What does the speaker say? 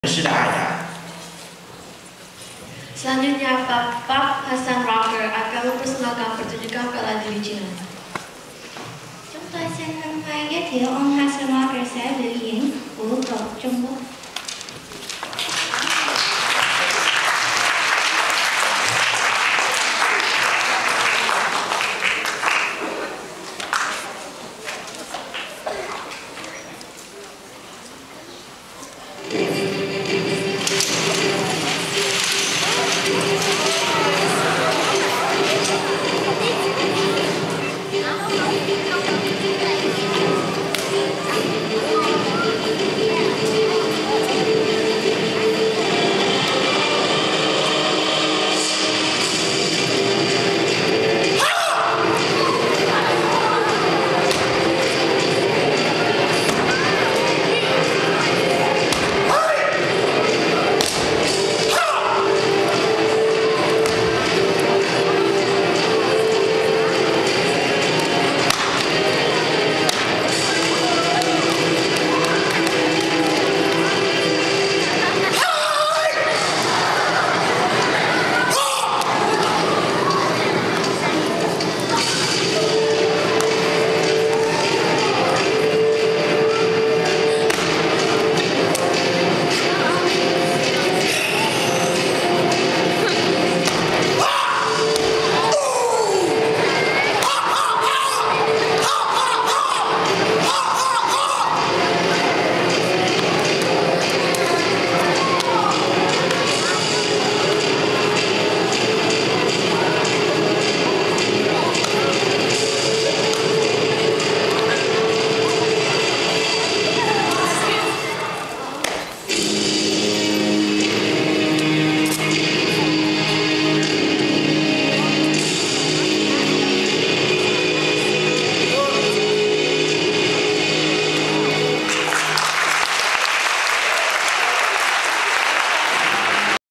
是的爱他。 Selanjutnya, Pak Hasan Rocker akan mempersembahkan pertunjukan bela diri Cina. Chúng tôi xin hân hoan giới thiệu ông Hasan Rocker sẽ biểu diễn vũ thuật Trung Quốc.